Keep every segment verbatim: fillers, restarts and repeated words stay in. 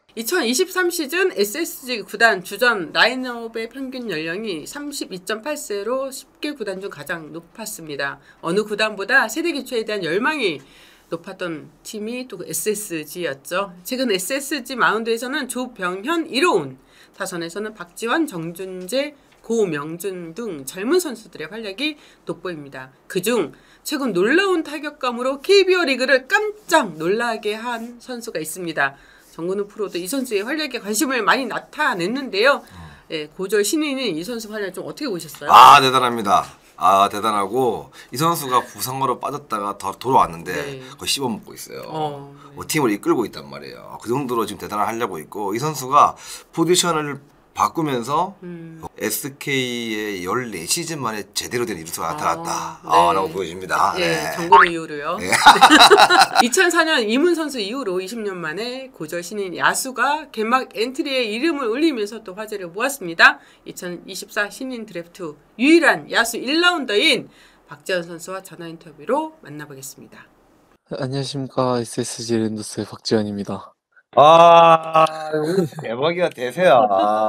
이천이십삼 시즌 에스에스지 구단 주전 라인업의 평균 연령이 삼십이 점 팔 세로 십 개 구단 중 가장 높았습니다. 어느 구단보다 세대 교체에 대한 열망이 높았던 팀이 또 에스에스지였죠. 최근 에스에스지 마운드에서는 조병현, 이로운, 타선에서는 박지환, 정준재, 고명준 등 젊은 선수들의 활약이 돋보입니다. 그중 최근 놀라운 타격감으로 케이비오 리그를 깜짝 놀라게 한 선수가 있습니다. 정근우 프로도 이 선수의 활약에 관심을 많이 나타냈는데요. 예, 고졸 신인인 이 선수 활약 좀 어떻게 보셨어요? 아, 대단합니다. 아, 대단하고 이 선수가 부상으로 빠졌다가 더 돌아왔는데 네. 거의 씹어먹고 있어요. 어, 네. 뭐 팀을 이끌고 있단 말이에요. 그 정도로 지금 대단하려고 있고, 이 선수가 포지션을 바꾸면서 음. 에스케이의 열네 시즌 만에 제대로 된 이루수가 나타났다. 네. 아, 라고 보여집니다. 예, 네. 정근우 이후로요. 네. 이천사 년 이문 선수 이후로 이십 년 만에 고졸 신인 야수가 개막 엔트리에 이름을 올리면서 또 화제를 모았습니다. 이천이십사 신인 드래프트 유일한 야수 일 라운더인 박지현 선수와 전화 인터뷰로 만나보겠습니다. 안녕하십니까. 에스에스지 랜더스의 박지현입니다. 아, 대박이야, 대세야.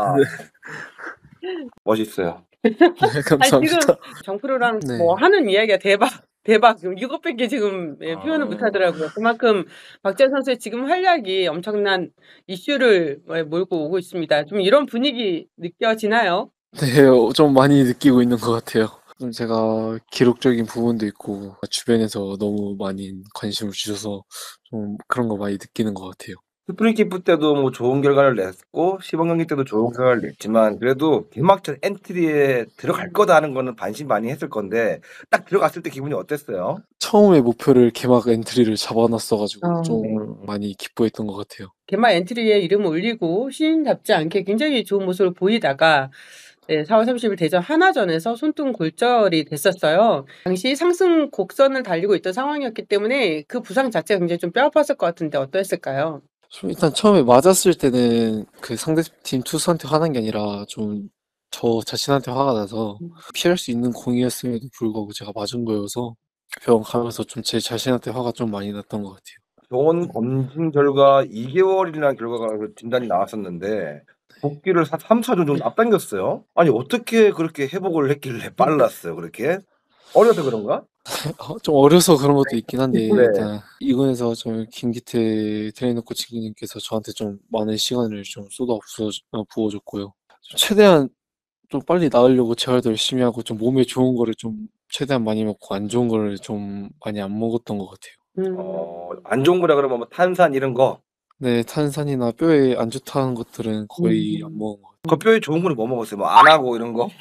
멋있어요. 네, 아니, 지금 감사합니다. 정프로랑 네. 뭐 하는 이야기가 대박, 대박. 지금 이것밖에 지금 예, 표현을 아. 못하더라고요. 그만큼 박지현 선수의 지금 활약이 엄청난 이슈를 예, 몰고 오고 있습니다. 좀 이런 분위기 느껴지나요? 네, 어, 좀 많이 느끼고 있는 것 같아요. 좀 제가 기록적인 부분도 있고 주변에서 너무 많이 관심을 주셔서 좀 그런 거 많이 느끼는 것 같아요. 스프링키프 때도 뭐 좋은 결과를 냈고 시범 경기 때도 좋은 결과를 냈지만, 그래도 개막전 엔트리에 들어갈 거다 하는 거는 반신반의했을 건데 딱 들어갔을 때 기분이 어땠어요? 처음에 목표를 개막 엔트리를 잡아놨어가지고 아, 좀 네. 많이 기뻐했던 것 같아요. 개막 엔트리에 이름을 올리고 신인답지 않게 굉장히 좋은 모습을 보이다가 네, 사월 삼십일 대전 하나전에서 손등 골절이 됐었어요. 당시 상승 곡선을 달리고 있던 상황이었기 때문에 그 부상 자체가 굉장히 좀 뼈아팠을 것 같은데 어떠했을까요? 좀 일단 처음에 맞았을 때는 그 상대팀 투수한테 화난 게 아니라 좀 저 자신한테 화가 나서 피할 수 있는 공이었음에도 불구하고 제가 맞은 거여서 병원 가면서 좀 제 자신한테 화가 좀 많이 났던 것 같아요. 병원 검진 결과 이 개월이라는 결과가 진단이 나왔었는데 복귀를 삼, 사 주 정도 앞당겼어요. 아니, 어떻게 그렇게 회복을 했길래 빨랐어요, 그렇게? 어려서 그런가? 어, 좀 어려서 그런 것도 있긴 한데 네. 일단 이군에서 저 김기태 트레이너 코치님께서 저한테 좀 많은 시간을 좀 쏟아 부어, 어, 부어줬고요. 좀 최대한 좀 빨리 나으려고 재활도 열심히 하고 좀 몸에 좋은 거를 좀 최대한 많이 먹고 안 좋은 거를 좀 많이 안 먹었던 것 같아요. 음. 어, 안 좋은 거라 그러면 뭐 탄산 이런 거. 네, 탄산이나 뼈에 안 좋다는 것들은 거의 안 음. 먹은 것 같아요. 그 뼈에 좋은 거는 뭐 먹었어요? 뭐 안 하고 이런 거?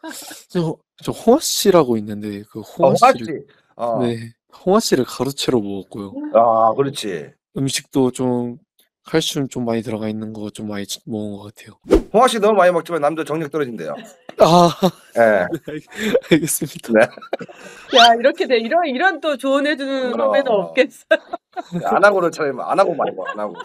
저, 저 홍화씨라고 있는데 그 어, 홍화씨를 홍아씨. 어. 네, 홍화씨를 가루채로 먹었고요. 아, 그렇지. 음식도 좀 칼슘 좀 많이 들어가 있는 거 좀 많이 먹은 것 같아요. 홍아씨 너무 많이 먹지만 남자 정력 떨어진대요. 아, 예. 알겠습니다. 네. 야, 이렇게 돼. 이런, 이런 또 조언해주는 선배는 어. 없겠어요. 안 하고를 차라리 안 하고 말고 안 하고.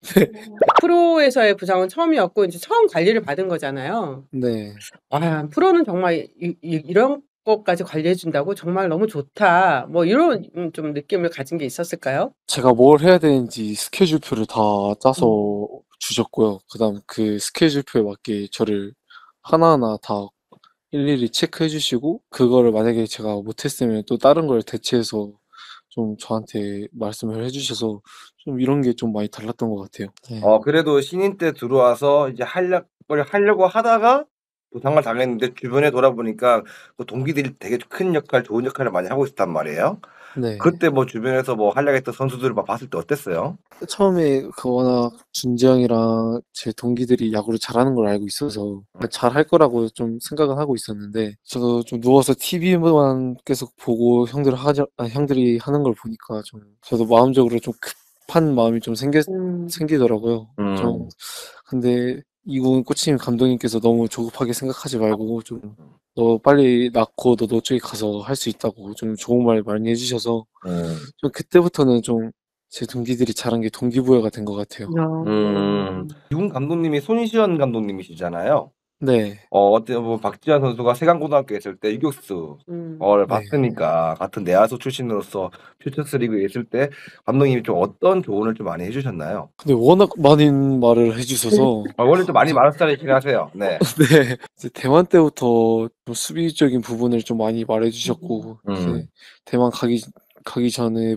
프로에서의 부상은 처음이었고, 이제 처음 관리를 받은 거잖아요. 네. 아, 프로는 정말 이, 이, 이런 것까지 관리해준다고 정말 너무 좋다. 뭐 이런 음, 좀 느낌을 가진 게 있었을까요? 제가 뭘 해야 되는지 스케줄표를 다 짜서 주셨고요. 그다음 그 스케줄표에 맞게 저를 하나하나 다 일일이 체크해 주시고, 그거를 만약에 제가 못했으면 또 다른 걸 대체해서 좀 저한테 말씀을 해 주셔서 좀 이런 게 좀 많이 달랐던 것 같아요. 네. 어, 그래도 신인 때 들어와서 이제 하려고 하려고 하다가 부상을 당했는데 주변에 돌아보니까 그 동기들이 되게 큰 역할, 좋은 역할을 많이 하고 있단 말이에요. 네. 그때 뭐 주변에서 뭐 활약했던 선수들을 막 봤을 때 어땠어요? 처음에 그 워낙 준지형이랑 제 동기들이 야구를 잘하는 걸 알고 있어서 잘할 거라고 좀 생각은 하고 있었는데, 저도 좀 누워서 티비만 계속 보고 형들 하자, 아, 형들이 하는 걸 보니까 좀 저도 마음적으로 좀 급한 마음이 좀 생겨, 음. 생기더라고요. 음. 좀 근데 이군 코치님 감독님께서 너무 조급하게 생각하지 말고 좀 너 빨리 낫고 너 너쪽에 가서 할 수 있다고 좀 좋은 말 많이 해주셔서 음. 좀 그때부터는 좀 제 동기들이 잘한 게 동기부여가 된 것 같아요. 음. 이군 감독님이 손시현 감독님이시잖아요. 네. 어 어떻게 보면 박지환 선수가 세강고등학교에 있을 때 유격수를 음. 네. 봤으니까 같은 내야수 출신으로서 퓨처스 리그에 있을 때 감독님이 좀 어떤 조언을 좀 많이 해 주셨나요? 근데 워낙 많은 말을 해 주셔서 아 원래 좀 많이 이제 말하는 스타일이긴 하세요. 네. 네. 이제 대만 때부터 좀 수비적인 부분을 좀 많이 말해 음. 주셨고 음. 이제 대만 가기 가기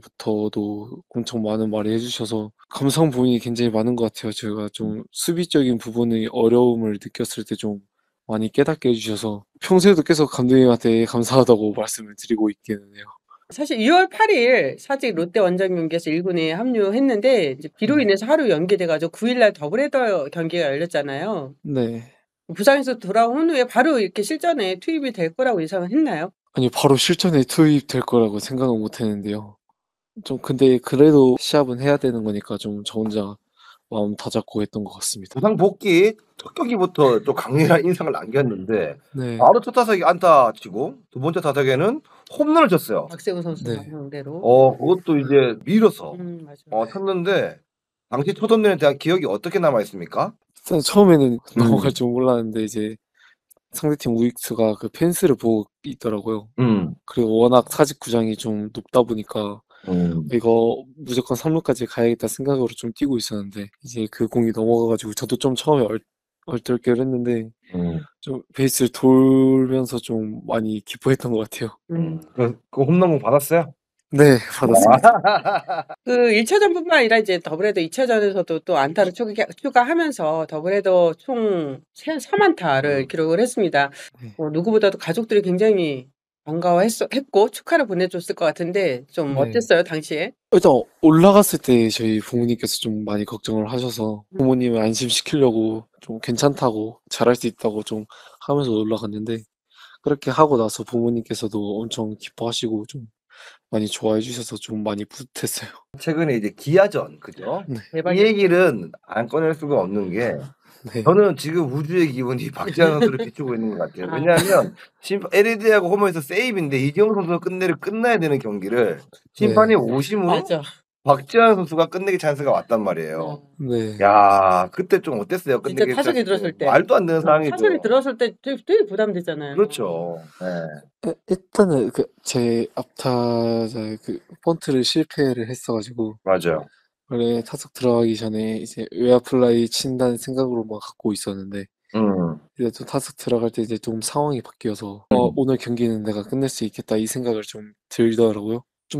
전에부터도 엄청 많은 말을 해 주셔서 감사한 부분이 굉장히 많은 것 같아요. 제가 좀 수비적인 부분의 어려움을 느꼈을 때 좀 많이 깨닫게 해 주셔서 평소에도 계속 감독님한테 감사하다고 말씀을 드리고 있기는 해요. 사실 이월 팔일 사직 롯데 원정 경기에서 일 군에 합류했는데 이제 비로 네. 인해서 하루 연기돼 가지고 구 일 날 더블헤더 경기가 열렸잖아요. 네. 부상에서 돌아온 후에 바로 이렇게 실전에 투입이 될 거라고 예상을 했나요? 아니요. 바로 실전에 투입될 거라고 생각은 못 했는데요. 좀 근데 그래도 시합은 해야 되는 거니까 좀 저 혼자 마음 다잡고 했던 것 같습니다. 부상 복귀 첫 경기부터 좀 강렬한 인상을 남겼는데 네. 바로 첫 타석에 안타 치고 두 번째 타석에는 홈런을 쳤어요. 박세웅 선수 네. 상대로. 어 그것도 이제 밀어서 음 맞아요. 어 쳤는데 당시 첫 홈런에 대한 기억이 어떻게 남아 있습니까? 일단 처음에는 음. 넘어갈 줄 몰랐는데 이제 상대팀 우익수가 그 펜스를 보고 있더라고요. 음. 그리고 워낙 사직 구장이 좀 높다 보니까 음. 이거 무조건 삼 루까지 가야겠다 생각으로 좀 뛰고 있었는데 이제 그 공이 넘어가 가지고 저도 좀 처음에 얼 얼떨결 했는데 음. 좀 베이스를 돌면서 좀 많이 기뻐했던 것 같아요. 음. 그, 그 홈런공 받았어요? 네. 받았습니다. 그 일 차전뿐만 아니라 이제 더블헤더 이 차전에서도 또 안타를 추가 추가하면서 더블헤더 총 세 삼 안타를 음. 기록을 했습니다. 네. 어 누구보다도 가족들이 굉장히 반가워했어 했고 축하를 보내줬을 것 같은데 좀 네. 어땠어요 당시에? 일단 올라갔을 때 저희 부모님께서 좀 많이 걱정을 하셔서 음. 부모님을 안심시키려고 좀 괜찮다고 잘할 수 있다고 좀 하면서 올라갔는데 그렇게 하고 나서 부모님께서도 엄청 기뻐하시고 좀 많이 좋아해 주셔서 좀 많이 뿌듯했어요. 최근에 이제 기아전 그죠? 네. 이 대박이었죠. 얘기는 안 꺼낼 수가 없는 게 네. 저는 지금 우주의 기운이 박지환 선수를 비추고 있는 것 같아요. 아. 왜냐하면 심판 엘이디하고 홈에서 세이브인데 이재용 선수가 끝내를 끝나야 되는 경기를 심판이 네. 오심으로 맞아. 박지환 선수가 끝내기 찬스가 왔단 말이에요. 어. 네. 야 그때 좀 어땠어요? 진짜 끝내기 타석에 찬스 때. 들었을 때. 말도 안 되는 어, 상황이죠. 타석에 들었을 때 되게, 되게 부담되잖아요. 그렇죠. 네. 일 일단은 그 제 앞타자의 그 번트를 실패를 했어 가지고 맞아요. 원래 타석 들어가기 전에 이제 외야 플라이 친다는 생각으로만 갖고 있었는데 음. 이제 또 타석 들어갈 때 이제 좀 상황이 바뀌어서 어 음. '오늘 경기는 내가 끝낼 수 있겠다.' 이 생각을 좀 들더라고요. 좀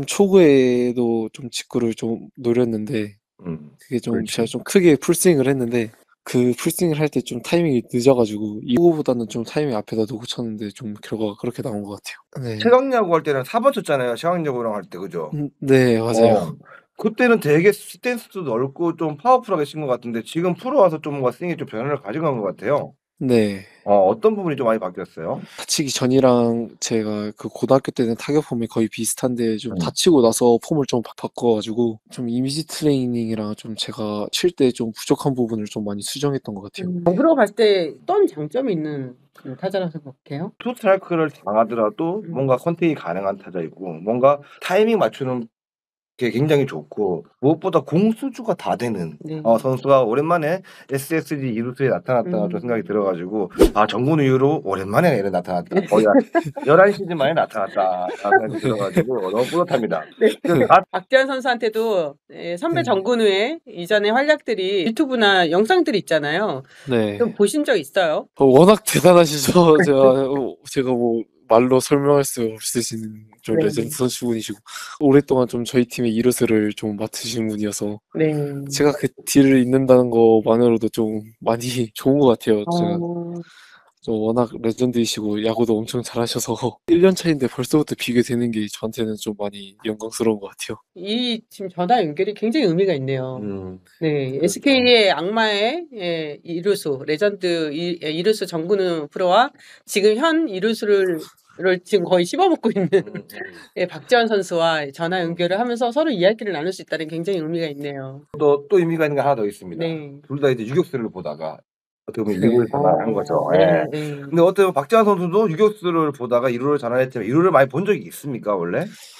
초구에도 좀 직구를 좀 노렸는데 음. 그게 좀 그렇지. 제가 좀 크게 풀스윙을 했는데 그 풀스윙을 할 때 좀 타이밍이 늦어 가지고 이구보다는 좀 타이밍 앞에다 놓고 쳤는데 좀 결과가 그렇게 나온 것 같아요. 네. 최강야구 할 때는 사 번 쳤잖아요. 최강야구랑 할 때 그죠? 음 네. 맞아요. 어. 그때는 되게 스탠스도 넓고 좀 파워풀하게 친 것 같은데 지금 프로 와서 좀 뭔가 스윙이 좀 변화를 가져간 것 같아요. 네. 어 어떤 부분이 좀 많이 바뀌었어요? 다치기 전이랑 제가 그 고등학교 때는 타격 폼이 거의 비슷한데 좀 음. 다치고 나서 폼을 좀 바 바꿔 가지고 좀 이미지 트레이닝이랑 좀 제가 칠 때 좀 부족한 부분을 좀 많이 수정했던 것 같아요. 음. 프로 갔을 때 어떤 장점이 있는 그 타자라고 생각해요? 투 스트라이크를 당하더라도 음. 뭔가 컨택이 가능한 타자이고 뭔가 타이밍 맞추는 게 굉장히 좋고 무엇보다 공수주가 다 되는 네. 어 선수가 오랜만에 에스에스지 이 루수에 나타났다는 음. 좀 생각이 들어 가지고 아 정군 이후로 오랜만에 얘는 나타났다. 거의 한 열한 시즌 만에 나타났다라는 생각이 들어 가지고 너무 뿌듯합니다. 네. 그 다 박지환 선수한테도 예 선배 네. 정근우의 이전의 활약들이 유튜브나 영상들이 있잖아요. 네. 좀 보신 적 있어요? 어 워낙 대단하시죠. 제가 어 제가 뭐 말로 설명할 수 없으신 좀 네. 레전드 선수분이시고 오랫동안 좀 저희 팀의 이루스를 좀 맡으신 분이어서 네. 제가 그 뒤를 잇는다는 것만으로도 좀 많이 좋은 것 같아요. 제가 어. 좀 워낙 레전드이시고 야구도 엄청 잘하셔서 일 년 차인데 벌써부터 비교되는 게 저한테는 좀 많이 영광스러운 것 같아요. 이 지금 전화 연결이 굉장히 의미가 있네요. 음. 네. 그렇죠. 에스케이의 악마의 예 이루수 레전드 이 예 이루수 정근우 프로와 지금 현 이루수를 를 지금 거의 씹어먹고 있는 음, 음. 예 박지환 선수와 전화 연결을 하면서 서로 이야기를 나눌 수 있다는 굉장히 의미가 있네요. 또, 또 의미가 있는 게 하나 더 있습니다. 네. 둘 다 이제 유격수를 보다가 어떻게 보면 네. 일 루를 전환한 거죠. 네. 예. 네. 근데 어때요? 박지환 선수도 유격수를 보다가 일 루를 전환했지만 일 루를 많이 본 적이 있습니까 원래?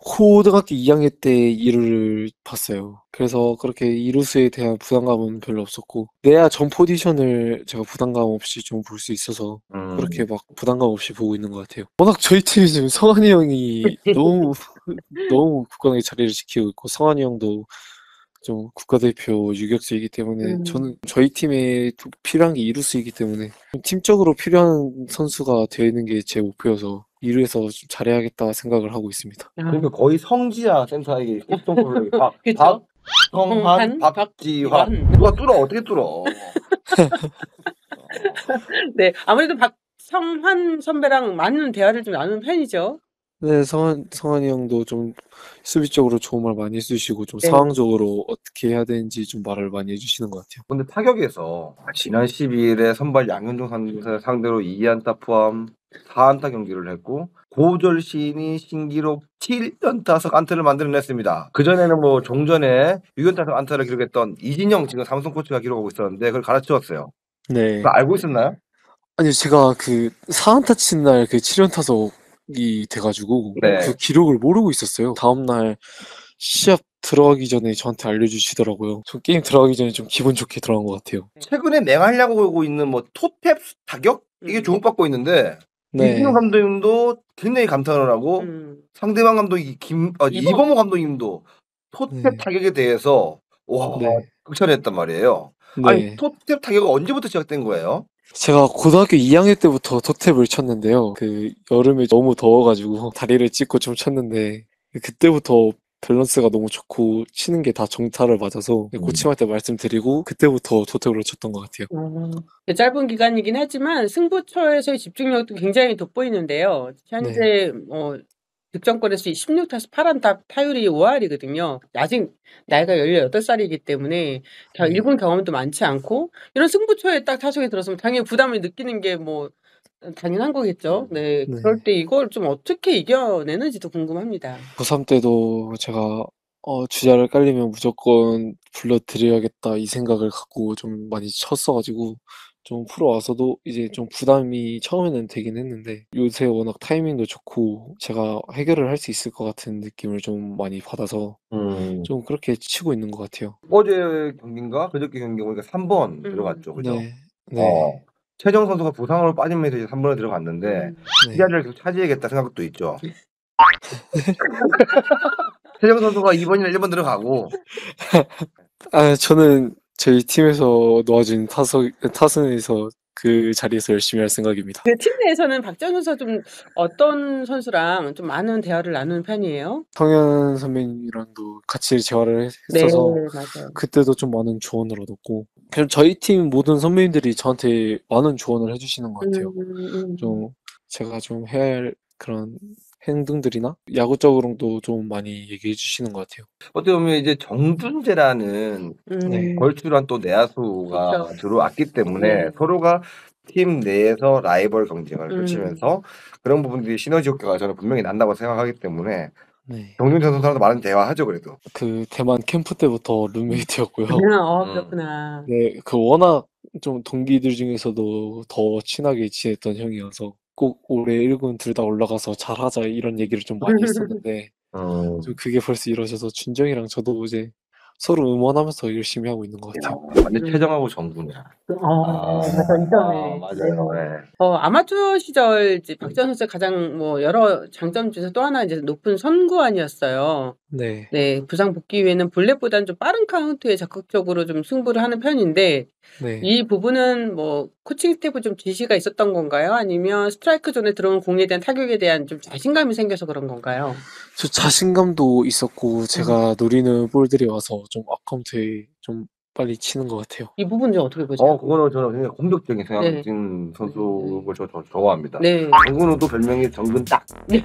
고등학교 이 학년 때 이루를 봤어요. 그래서 그렇게 이루수에 대한 부담감은 별로 없었고 내야 전 포지션을 제가 부담감 없이 좀 볼 수 있어서 음. 그렇게 막 부담감 없이 보고 있는 것 같아요. 워낙 저희 팀이 지금 성환이 형이 너무 너무 굳건하게 자리를 지키고 있고 성환이 형도 좀 국가대표 유격수이기 때문에 음. 저는 저희 팀에 또 필요한 게 이루수이기 때문에 팀적으로 필요한 선수가 되는 게 제 목표여서 이루에서 좀 잘해야겠다 생각을 하고 있습니다. 그러니까 거의 성지야 센터에게 정도로 박, 그쵸? 박, 성한, 성한, 박지환 박지환. 누가 뚫어 어떻게 뚫어? 네, 아무래도 박성환 선배랑 많은 대화를 좀 나누는 편이죠. 네, 성환, 성환이 형도 좀 수비적으로 좋은 말 많이 해주시고 좀 네. 상황적으로 어떻게 해야 되는지 좀 말을 많이 해주시는 것 같아요. 근데 타격에서 지난 십이 일에 선발 양현종 선수 상대로 이 안타 포함 사 안타 경기를 했고 고졸 시인이 신기록 칠 연타석 안타를 만들어냈습니다. 그전에는 뭐 종전에 육 연타석 안타를 기록했던 이진영 지금 삼성 코치가 기록하고 있었는데 그걸 갈아치웠어요. 네. 그거 알고 있었나요? 아니, 제가 그 사 안타 친 날 그 칠 연타석이 돼가지고 네. 그 기록을 모르고 있었어요. 다음날 시합 들어가기 전에 저한테 알려주시더라고요. 저 게임 들어가기 전에 좀 기분 좋게 들어간 것 같아요. 최근에 맹하려고 하고 있는 뭐 토탭 타격 이게 음. 주목받고 있는데 네. 이진영 감독님도 굉장히 감탄을 하고 음. 상대방 감독이 김 아, 이범- 이범호 감독님도 토탭 네. 타격에 대해서 와 네. 극찬했단 말이에요. 네. 아니 토탭 타격은 언제부터 시작된 거예요? 제가 고등학교 이 학년 때부터 토탭을 쳤는데요. 그 여름에 너무 더워가지고 다리를 찢고 좀 쳤는데 그때부터 밸런스가 너무 좋고 치는 게 다 정타를 맞아서 음. 코치한테 말씀드리고 그때부터 토탭으로 쳤던 것 같아요. 어, 짧은 기간이긴 하지만 승부처에서의 집중력도 굉장히 돋보이는데요. 현재 어, 득점권에서 십육 타수 팔 안타 타율이 오 할이거든요. 아직 나이가 열여덟 살이기 때문에 겨- 네. 일군 경험도 많지 않고 이런 승부처에 딱 타석에 들어서면 당연히 부담을 느끼는 게 뭐 당연한 거겠죠. 네, 네. 그럴 때 이걸 좀 어떻게 이겨내는지도 궁금합니다. 고삼 때도 제가 어, 주자를 깔리면 무조건 불러드려야겠다 이 생각을 갖고 좀 많이 쳤어가지고 좀 프로 와서도 이제 좀 부담이 처음에는 되긴 했는데 요새 워낙 타이밍도 좋고 제가 해결을 할 수 있을 것 같은 느낌을 좀 많이 받아서 음. 좀 그렇게 치고 있는 것 같아요. 어제 경기인가 그저께 경기 보니까 삼 번 음. 들어갔죠, 그죠? 네, 네, 어. 최정 선수가 부상으로 빠지면서 이제 삼 번에 들어갔는데 음. 네. 이 자리를 계속 차지해야겠다 생각도 있죠. 최정 선수가 이 번이나 일 번 들어가고 아, 저는 저희 팀에서 놓아준 타석, 타선에서 그 자리에서 열심히 할 생각입니다. 그 팀 내에서는 박정훈 선수 좀 어떤 선수랑 좀 많은 대화를 나누는 편이에요? 성현 선배님이랑도 같이 재활을 네, 했어서 맞아요. 그때도 좀 많은 조언을 얻었고 그냥 저희 팀 모든 선배님들이 저한테 많은 조언을 해주시는 것 같아요. 음, 음. 좀 제가 좀 해야 할 그런 행동들이나 야구적으로도 좀 많이 얘기해 주시는 것 같아요. 어떻게 보면 이제 정준재라는 음, 네. 걸출한 또 내야수가 그쵸. 들어왔기 때문에 네. 서로가 팀 내에서 라이벌 경쟁을 음. 펼치면서 그런 부분들이 시너지 효과가 저는 분명히 난다고 생각하기 때문에 네. 정준재 선수랑도 많은 대화하죠, 그래도. 그 대만 캠프 때부터 룸메이트였고요. 그냥 어, 음. 그렇구나. 네, 그 워낙 좀 동기들 중에서도 더 친하게 지냈던 형이어서 꼭 올해 일 군 둘 다 올라가서 잘하자 이런 얘기를 좀 많이 했었는데 음. 좀 그게 벌써 이루어져서 준정이랑 저도 이제 서로 응원하면서 열심히 하고 있는 것 같아요. 완전 최정하고 정군이야. 어, 맞아, 이점에. 맞아요. 네. 어, 아마추어 시절 이제 박정훈 선수의 가장 뭐 여러 장점 중에서 또 하나 이제 높은 선구안이었어요. 네. 네, 부상 복귀 이후에는 볼넷보다는 좀 빠른 카운트에 적극적으로 좀 승부를 하는 편인데 네. 이 부분은 뭐 코칭 스태프 좀 지시가 있었던 건가요? 아니면 스트라이크 존에 들어온 공에 대한 타격에 대한 좀 자신감이 생겨서 그런 건가요? 저 자신감도 있었고 제가 노리는 볼들이 와서 좀 아카운트에 좀 빨리 치는 것 같아요. 이 부분 좀 어떻게 보세요? 어, 그거는 저는 굉장히 공격적인 네. 생각인 선수를 저, 저 좋아합니다. 네. 정근우도 별명이 정근 딱. 네.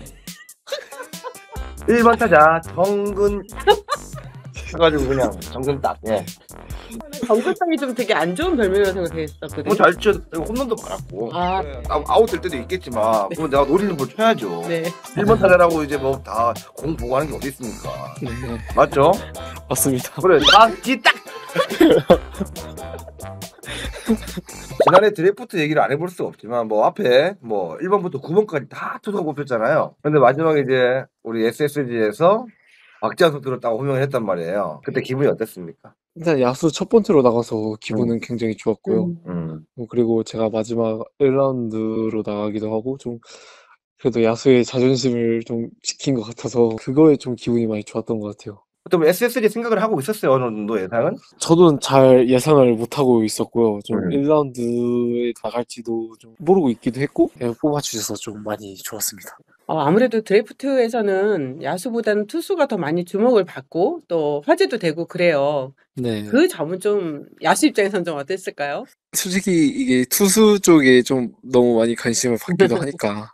일 번 타자 정근 해가지고 그냥 정근 딱. 예. 정글성이 좀 되게 안 좋은 별명이라고 생각했었거든요. 뭐잘 쳐, 홈런도 많았고. 아. 예, 아웃- 아웃 될 때도 있겠지만, 그건 내가 노리는 걸 쳐야죠. 네. 일 번 타자라고 이제 뭐 다 공 보고 하는 게 어디 있습니까? 네. 맞죠? 맞습니다. 그래, 딱, 지 딱. 지난해 드래프트 얘기를 안 해볼 수 없지만 뭐 앞에 뭐 일 번부터 구 번까지 다 투수가 뽑혔잖아요. 근데 마지막에 이제 우리 에스에스지에서 박지환 선수를 딱 호명을 했단 말이에요. 그때 기분이 어땠습니까? 일단 야수 첫 번째로 나가서 기분은 굉장히 좋았고요. 음. 음. 어, 그리고 제가 마지막 일 라운드로 나가기도 하고 좀 그래도 야수의 자존심을 좀 지킨 것 같아서 그거에 좀 기분이 많이 좋았던 것 같아요. 또 에스에스지 생각을 하고 있었어요. 어느 정도 예상은? 저는 잘 예상을 못하고 있었고요. 좀 음. 일 라운드에 나갈지도 좀 모르고 있기도 했고 예, 뽑아주셔서 좀 많이 좋았습니다. 어, 아무래도 드래프트에서는 야수보다는 투수가 더 많이 주목을 받고 또 화제도 되고 그래요. 네. 그 점은 좀 야수 입장에서는 좀 어땠을까요? 솔직히 이게 투수 쪽에 좀 너무 많이 관심을 받기도 하니까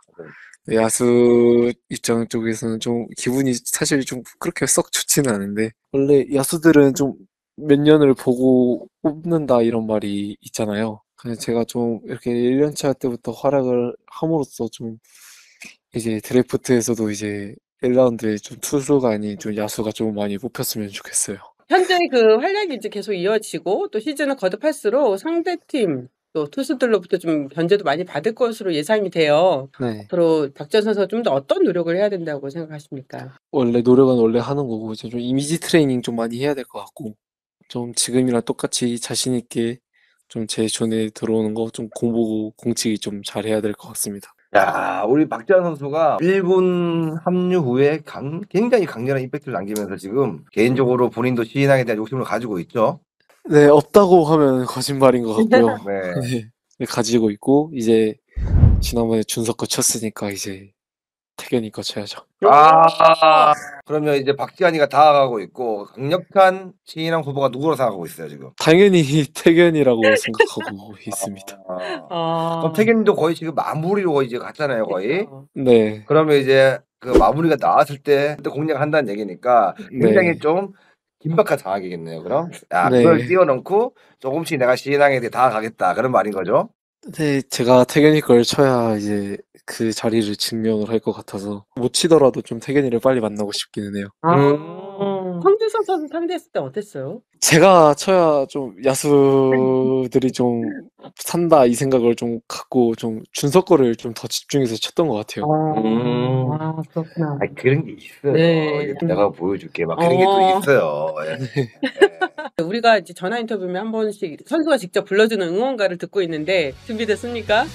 야수 입장 쪽에서는 좀 기분이 사실 좀 그렇게 썩 좋지는 않은데 원래 야수들은 좀 몇 년을 보고 뽑는다 이런 말이 있잖아요. 그래서 제가 좀 이렇게 일 년차 때부터 활약을 함으로써 좀 이제 드래프트에서도 이제 일 라운드에 좀 투수가 아닌 좀 야수가 좀 많이 뽑혔으면 좋겠어요. 현재 그 활약이 이제 계속 이어지고 또 시즌을 거듭할수록 상대팀 또 투수들로부터 좀 견제도 많이 받을 것으로 예상이 돼요. 네. 앞으로 박지원 선수가 좀 더 어떤 노력을 해야 된다고 생각하십니까? 원래 노력은 원래 하는 거고 이제 좀 이미지 트레이닝 좀 많이 해야 될 것 같고 좀 지금이랑 똑같이 자신 있게 좀 제 존에 들어오는 거 좀 공보고 공치기 좀 잘해야 될 것 같습니다. 야, 우리 박지환 선수가 일 군 합류 후에 강, 굉장히 강렬한 임팩트를 남기면서 지금 개인적으로 본인도 시인왕에 대한 욕심을 가지고 있죠. 네, 없다고 하면 거짓말인 것 같고요. 네. 네, 가지고 있고 이제 지난번에 준석 거 쳤으니까 이제 태견이 거 쳐야죠. 아, 그러면 이제 박지환이가 다가가고 있고 강력한 시인왕 후보가 누구로 생각하고 있어요 지금? 당연히 태견이라고 생각하고 있습니다. 아, 아, 그럼 태균도 거의 지금 마무리로 거의 이제 갔잖아요 거의. 그렇죠. 네, 그러면 이제 그 마무리가 나왔을 때 그때 공략을 한다는 얘기니까 굉장히 네. 좀 긴박한 상황이겠네요. 그럼 야, 네. 그걸 뛰어넘고 조금씩 내가 시인왕에 대해 다가가겠다 그런 말인 거죠. 네, 제가 태견이 걸 쳐야 이제 그 자리를 증명을 할 것 같아서 못 치더라도 좀 태견이를 빨리 만나고 싶기는 해요. 아, 음. 황준석 선수 상대했을 때 어땠어요? 제가 쳐야 좀 야수들이 좀 산다 이 생각을 좀 갖고 좀 준석 거를 좀 더 집중해서 쳤던 것 같아요. 음. 아, 그렇구나. 아, 그런 게 있어요. 네. 이제 내가 보여줄게 막 그런 게 또 어. 있어요. 예. 예. 우리가 이제 전화 인터뷰면 한 번씩 선수가 직접 불러주는 응원가를 듣고 있는데 준비됐습니까?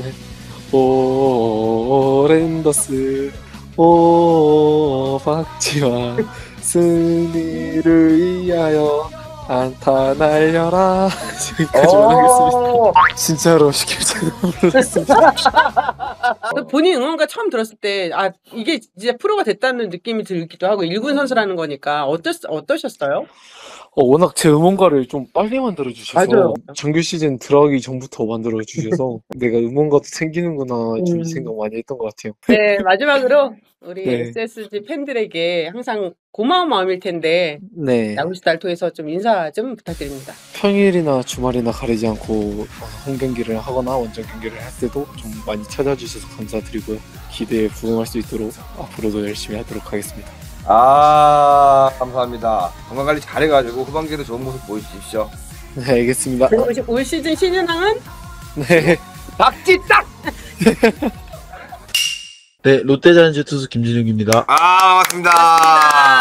오 랜더스 오 박지환 승리를 위하여 안타 날려라 여기까지만 하겠습니다. 오! 진짜로 시킬 줄은 몰랐습니다. 그 본인 응원가 처음 들었을 때, 아, 이게 이제 프로가 됐다는 느낌이 들기도 하고, 일 군 선수라는 거니까, 어떠, 어떠셨어요? 어, 워낙 제 응원가를 좀 빨리 만들어 주셔서 맞아요. 정규 시즌 들어가기 전부터 만들어 주셔서 내가 응원가도 챙기는구나 좀 음. 이 생각 많이 했던 것 같아요. 네, 마지막으로 우리 네. 에스에스지 팬들에게 항상 고마운 마음일 텐데, 네. 야구수다를 통해서 좀 인사 좀 부탁드립니다. 평일이나 주말이나 가리지 않고 홈 경기를 하거나 원정 경기를 할 때도 좀 많이 찾아주셔서 감사드리고요. 기대에 부응할 수 있도록 앞으로도 열심히 하도록 하겠습니다. 아, 감사합니다. 건강관리 잘해가지고 후반기에도 좋은 모습 보여주십시오. 네, 알겠습니다. 그리고 올 시즌 신인왕은 네. 박지딱! 네, 롯데자이언츠 투수 김진욱입니다. 아, 반갑습니다.